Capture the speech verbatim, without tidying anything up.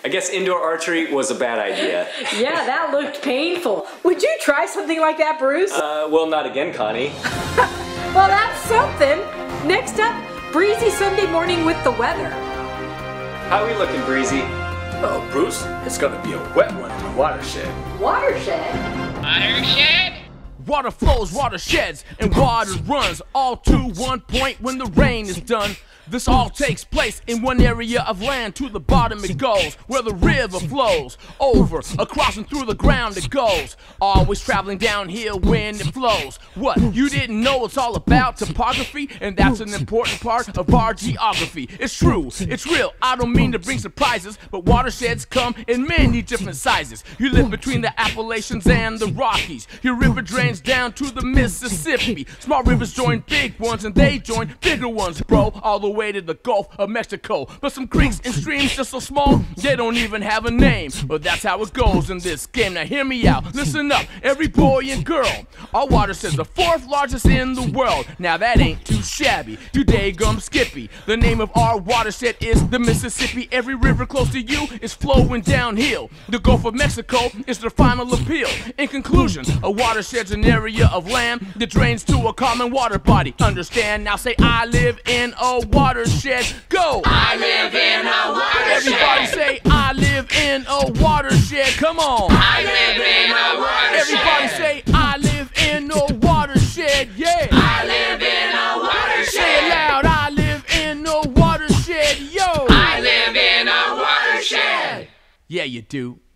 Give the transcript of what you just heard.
I guess indoor archery was a bad idea. Yeah, that looked painful. Would you try something like that, Bruce? Uh, well, not again, Connie. Well, that's something. Next up, Breezy Sunday morning with the weather. How are we looking, Breezy? Well, Bruce, it's gonna be a wet one in the watershed. Watershed? Watershed? Water flows, watersheds, and water runs all to one point when the rain is done. This all takes place in one area of land. To the bottom it goes, where the river flows. Over, across and through the ground it goes. Always traveling downhill when it flows. What, you didn't know it's all about topography? And that's an important part of our geography. It's true, it's real, I don't mean to bring surprises, but watersheds come in many different sizes. You live between the Appalachians and the Rockies. Your river drains down to the Mississippi. Small rivers join big ones and they join bigger ones, bro. All the way to the Gulf of Mexico. But some creeks and streams just so small, they don't even have a name. But that's how it goes in this game. Now hear me out, listen up, every boy and girl. Our watershed's the fourth largest in the world. Now that ain't too shabby, too daggum skippy. The name of our watershed is the Mississippi. Every river close to you is flowing downhill. The Gulf of Mexico is their final appeal. In conclusion, a watershed's an area of land that drains to a common water body. Understand? Now say, I live in a watershed. Go! I live in a watershed. Everybody say, I live in a watershed. Come on! I live in a watershed. Everybody say, I live in a watershed. Yeah! I live in a watershed. Say it loud, I live in a watershed. Yo! I live in a watershed. Yeah, you do.